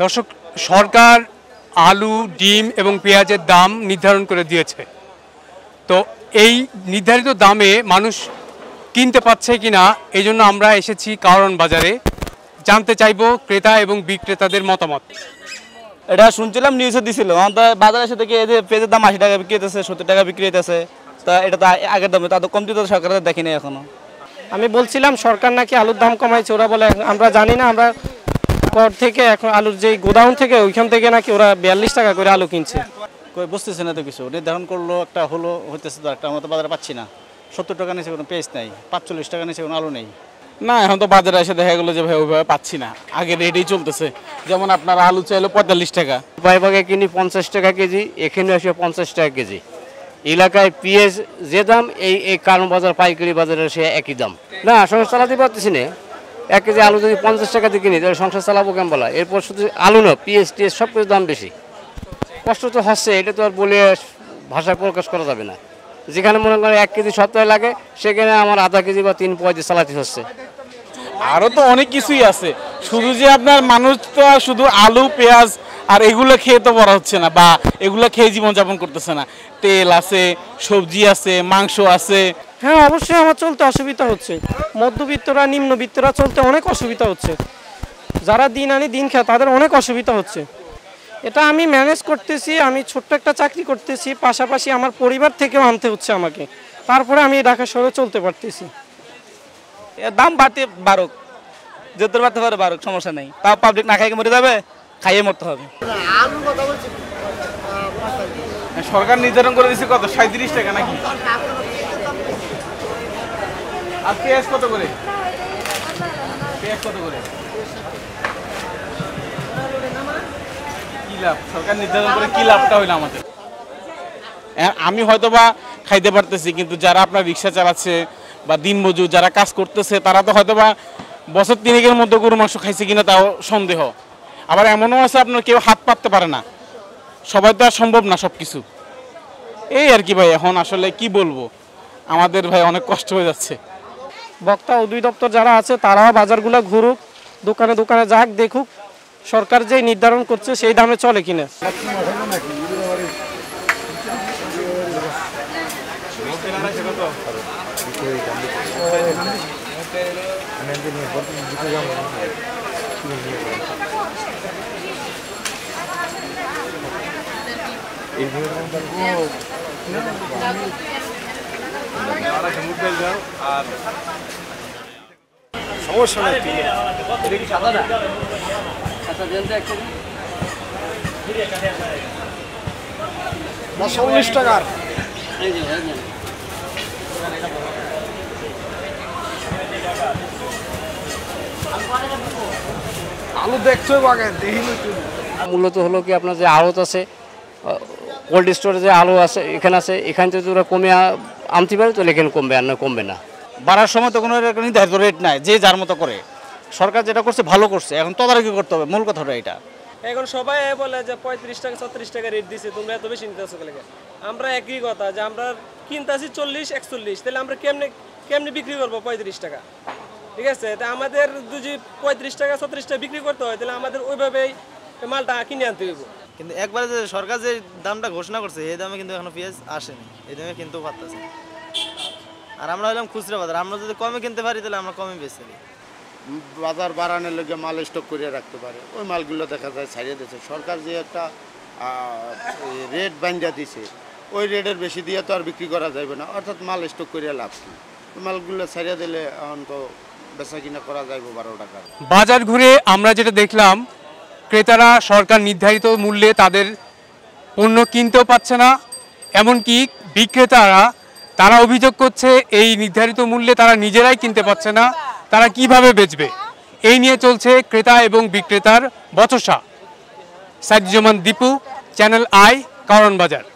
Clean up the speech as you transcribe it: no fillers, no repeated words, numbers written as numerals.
দর্শক, সরকার আলু, ডিম এবং পেঁয়াজের দাম নির্ধারণ করে দিয়েছে। তো এই নির্ধারিত দামে মানুষ কিনতে পারছে কিনা এই জন্য আমরা এসেছি কারণ বাজারে, জানতে চাইব ক্রেতা এবং বিক্রেতাদের মতামত। এটা শুনছিলাম নিউজে দিছিল, বাজারে এসে থেকে এই যে পেঁয়াজের দাম 80 টাকা বিক্রি হইতেছে, 70 টাকা বিক্রি হইতেছে। তা এটা তো আগের দামে তা তো কমতি তো সরকারের দেখিনি এখনো। আমি বলছিলাম সরকার নাকি আলুর দাম কমাইছে, ওরা বলে আমরা জানি না, আমরা পর থেকে এখন আলুর যে গোডাউন থেকে ওইখান থেকে নাকি ওরা 42 টাকা করে আলু কিনছে। কই বুঝতেছে না তো কিছু, নির্ধারণ করলো একটা হলো হইতেছে তো একটা, আমরা তো বাজারে পাচ্ছি না। 70 টাকা নিচে কোনো পেঁয়াজ নাই, 45 টাকা নিচে কোনো আলু নেই। না, এখন তো বাজারে এসে দেখা গেলো যে ভাই ওইভাবে পাচ্ছি না, আগে রেটেই চলতেছে। যেমন আপনার আলু চাইলো 45 টাকা, ভাগে কিনি 50 টাকা কেজি, এখানে আসে 50 টাকা কেজি। এলাকায় পেঁয়াজ যে দাম, এই কারণ বাজার পাইকারি বাজারে সে একই দাম। না, সংসার চালাতে পারতেছি না। 1 কেজি আলু যদি 50 টাকা দিয়ে কিনি তাহলে সংসার চালাবো কেমন বলা। এরপর শুধু আলু না, পেঁয়াজ টিয়াজ সব কিছু দাম বেশি। কষ্ট তো হচ্ছে, এটা তো আর বলে ভাষায় প্রকাশ করা যাবে না। যেখানে মনে করেন 1 কেজি সপ্তাহে লাগে, সেখানে আমার আধা কেজি বা 3 পয়সা দিয়ে চালাতে হচ্ছে। আরও তো অনেক কিছুই আছে, শুধু যে আপনার মানুষ তো শুধু আলু পেঁয়াজ আর এগুলো খেয়ে তো বড় হচ্ছে না, বা এগুলো খেয়ে জীবনযাপন করতেছে না। তেল আছে, সবজি আছে, মাংস আছে। হ্যাঁ, অবশ্যই আমার চলতে অসুবিধা হচ্ছে। মধ্যবিত্তরা, নিম্নবিত্তরা চলতে অনেক অসুবিধা হচ্ছে। যারা দিন আনি দিন খায় তাদের অনেক অসুবিধা হচ্ছে। এটা আমি ম্যানেজ করতেছি, আমি ছোট্ট একটা চাকরি করতেছি, পাশাপাশি আমার পরিবার থেকেও আনতে হচ্ছে আমাকে, তারপরে আমি ঢাকা শহরে চলতে পারতেছি। দাম বাড়তে বাড়ুক, যত বাড়তে পারে বাড়ুক, সমস্যা নেই। তাও পাবলিক না খাইয়ে মরে যাবে, খাইয়ে মরতে হবে। সরকার নির্ধারণ করে দিচ্ছে কত, 37 টাকা নাকি? আর পেঁয়াজ কত করে? পেঁয়াজ কত করে? কি লাভ? সরকার নির্ধারণ করে কি লাভটা হইলো আমাদের? আমি হয়তো বা খাইতে পারতেছি, কিন্তু যারা আপনার রিক্সা চালাচ্ছে বা দিনমজুর যারা কাজ করতেছে, তারা তো হয়তো বা বছর 3 মধ্যে গরু মাংস খাইছে কিনা তাও সন্দেহ। আবার এমনও আছে আপনার কেউ হাত পাততে পারে না, সবাই তো আর সম্ভব না সব কিছু। এই আর কি ভাই, এখন আসলে কি বলবো, আমাদের ভাই অনেক কষ্ট হয়ে যাচ্ছে। বক্তা অধিদপ্তর যারা আছে তারাও বাজারগুলো ঘুরুক, দোকানে দোকানে যাক, দেখুক সরকার যে নির্ধারণ করছে সেই দামে চলে কিনা। সমস্যা নেই। 40 টাকার আলু দেখছো আগে দেখিনি। মূলত হলো কি, আপনার যে আড়ত আছে, কোল্ড স্টোরে যে আলু আছে এখানে আছে, এখান থেকে ওরা কমে আনতে পারে, তো এখানে কমবে আর না কমবে না। বাড়ার সময় তো কোনো নির্ধারিত রেট নাই, যে যার মতো করে। সরকার যেটা করছে ভালো করছে, এখন তদারকি করতে হবে, মূল কথাটা এটা। এখন সবাই বলে যে 35 টাকা 36 টাকা রেট দিছে, তোমরা এত বেশি নিতেছো কেন? আমরা একই কথা যে আমরা কিনতেছি 40-41, তাহলে আমরা কেমনে বিক্রি করবো 35 টাকা? ঠিক আছে, তা আমাদের যদি 35 টাকা 36 টাকা বিক্রি করতে হয়, তাহলে আমাদের ওইভাবেই মালটা কিনে আনতে হইব। কিন্তু একবারে যে সরকার যে দামটা ঘোষণা করছে, এই দামে কিন্তু এখনো পেঁয়াজ আসেনি, এই দামে কিনতেও পারতেছে। আর আমরা হলাম খুচরা বাজার, আমরা যদি কমে কিনতে পারি তাহলে আমরা কমে বেচতে পারি। বাজার বাড়ানোর লোকে মাল স্টক করে রাখতে পারে, ওই মালগুলো দেখা যায় ছাড়িয়ে দিচ্ছে। সরকার যে একটা রেট বান্ধা দিছে, ওই রেটের বেশি দিয়ে তো আর বিক্রি করা যাবে না, অর্থাৎ মাল স্টক করে লাভ কি? ওই মালগুলো ছাড়িয়ে দিলে এখন তো বেচা কিনা করা যাইব 12 টাকা। বাজার ঘুরে আমরা যেটা দেখলাম, ক্রেতারা সরকার নির্ধারিত মূল্যে তাদের পণ্য কিনতেও পাচ্ছে না, এমনকি বিক্রেতারা তারা অভিযোগ করছে এই নির্ধারিত মূল্যে তারা নিজেরাই কিনতে পাচ্ছে না, তারা কিভাবে বেচবে? এই নিয়ে চলছে ক্রেতা এবং বিক্রেতার বচসা। সাইদুজ্জামান দীপু, চ্যানেল আই, কারণ বাজার।